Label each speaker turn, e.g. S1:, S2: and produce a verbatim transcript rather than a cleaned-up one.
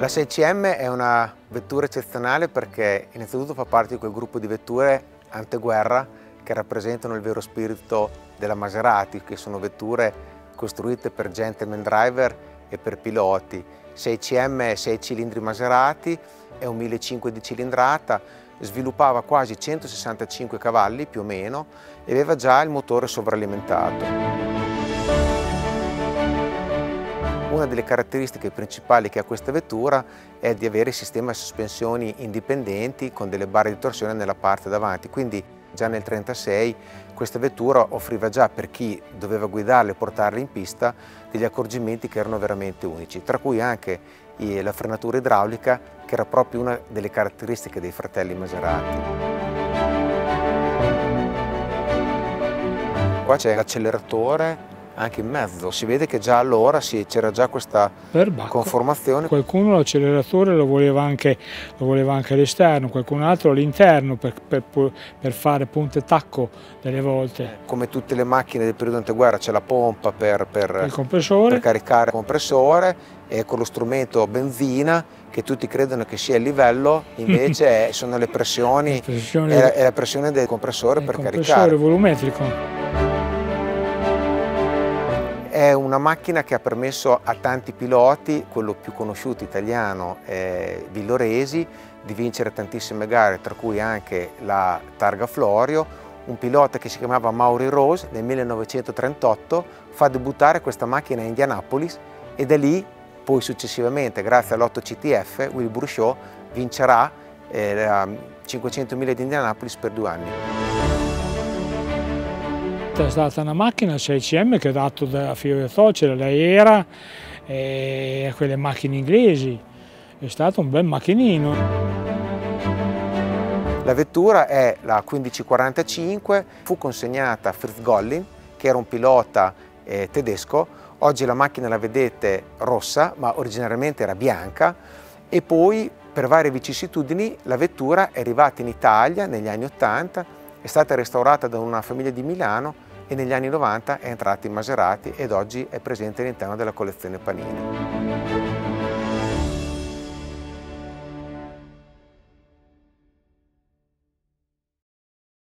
S1: La sei C M è una vettura eccezionale perché innanzitutto fa parte di quel gruppo di vetture anteguerra che rappresentano il vero spirito della Maserati, che sono vetture costruite per gentleman driver e per piloti. sei C M è sei cilindri Maserati, è un millecinquecento di cilindrata, sviluppava quasi centosessantacinque cavalli più o meno e aveva già il motore sovralimentato. Una delle caratteristiche principali che ha questa vettura è di avere il sistema di sospensioni indipendenti con delle barre di torsione nella parte davanti, quindi già nel trentasei questa vettura offriva già, per chi doveva guidarla e portarla in pista, degli accorgimenti che erano veramente unici, tra cui anche la frenatura idraulica, che era proprio una delle caratteristiche dei fratelli Maserati. Qua c'è l'acceleratore anche in mezzo, si vede che già allora c'era già questa conformazione.
S2: Qualcuno l'acceleratore lo voleva anche, lo voleva anche all'esterno, qualcun altro all'interno per, per, per fare punte e tacco delle volte.
S1: Come tutte le macchine del periodo anteguerra c'è la pompa per, per,
S2: il compressore.
S1: per caricare il compressore, e con lo strumento benzina che tutti credono che sia il livello, invece sono le pressioni,
S2: pressione,
S1: è, è la pressione del compressore per
S2: compressore
S1: caricare.
S2: volumetrico.
S1: È una macchina che ha permesso a tanti piloti, quello più conosciuto italiano è Villoresi, di vincere tantissime gare, tra cui anche la Targa Florio. Un pilota che si chiamava Maury Rose nel millenovecentotrentotto fa debuttare questa macchina a Indianapolis e da lì poi successivamente, grazie all'otto C T F, Wilbur Shaw vincerà eh, cinquecento miglia di Indianapolis per due anni.
S2: È stata una macchina sei C M che ha dato da Fiore Tocera, lei era, e quelle macchine inglesi, è stato un bel macchinino.
S1: La vettura è la quindici quarantacinque, fu consegnata a Fritz Gollin, che era un pilota eh, tedesco. Oggi la macchina la vedete rossa, ma originariamente era bianca, e poi per varie vicissitudini la vettura è arrivata in Italia negli anni ottanta, è stata restaurata da una famiglia di Milano e negli anni novanta è entrata in Maserati ed oggi è presente all'interno della collezione Panini.